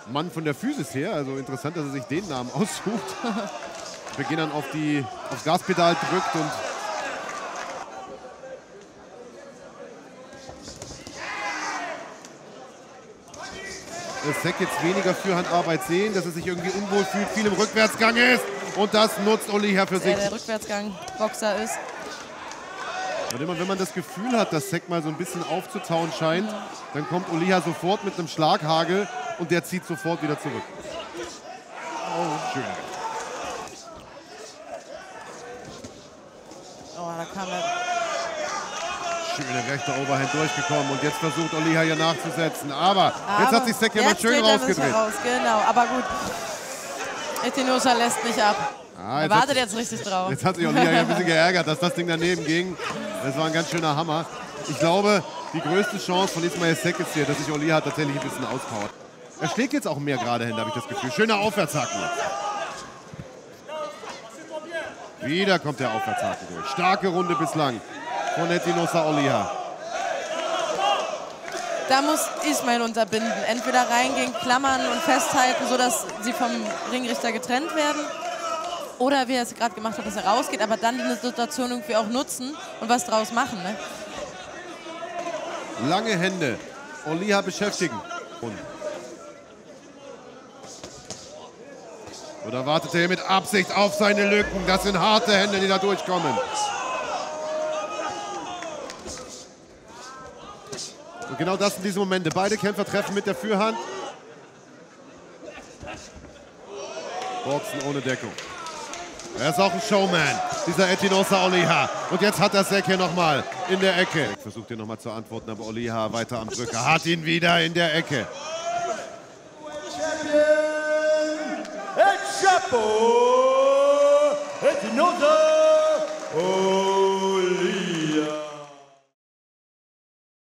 Mann von der Physis her. Also interessant, dass er sich den Namen aussucht. Beginn dann aufs Gaspedal drückt und Sek jetzt weniger Fürhandarbeit sehen, dass er sich irgendwie unwohl fühlt, viel im Rückwärtsgang ist. Und das nutzt Oliha für sich. Der Rückwärtsgang Boxer ist. Und immer wenn man das Gefühl hat, dass Sek mal so ein bisschen aufzutauen scheint, dann kommt Oliha sofort mit einem Schlaghagel und der zieht sofort wieder zurück. Oh, schön. Oh, da kam er. Schöne rechte Overhand durchgekommen und jetzt versucht Oliha hier nachzusetzen. Aber jetzt hat sich Sek ja mal schön rausgedreht. Genau, aber gut. Espinosa lässt nicht ab. Er wartet jetzt richtig drauf. Jetzt hat sich Oliha ja ein bisschen geärgert, dass das Ding daneben ging. Das war ein ganz schöner Hammer. Ich glaube, die größte Chance von Ismail Sek ist hier, dass sich Oliha tatsächlich ein bisschen auspowert. Er schlägt jetzt auch mehr gerade hin, habe ich das Gefühl. Schöner Aufwärtshaken. Wieder kommt der Aufwärtshaken durch. Starke Runde bislang von Espinosa Oliha. Da muss Ismail unterbinden. Entweder reingehen, klammern und festhalten, sodass sie vom Ringrichter getrennt werden. Oder wie er es gerade gemacht hat, dass er rausgeht, aber dann die Situation irgendwie auch nutzen und was draus machen. Ne? Lange Hände. Oliha beschäftigen. Oder wartet er mit Absicht auf seine Lücken? Das sind harte Hände, die da durchkommen. Und genau das sind diese Momente. Beide Kämpfer treffen mit der Fürhand. Boxen ohne Deckung. Er ist auch ein Showman, dieser Espinosa Oliha. Und jetzt hat er Sek hier nochmal in der Ecke. Sek versucht hier nochmal zu antworten, aber Oliha weiter am Drücker. Hat ihn wieder in der Ecke. Chapeau, Espinosa Oliha.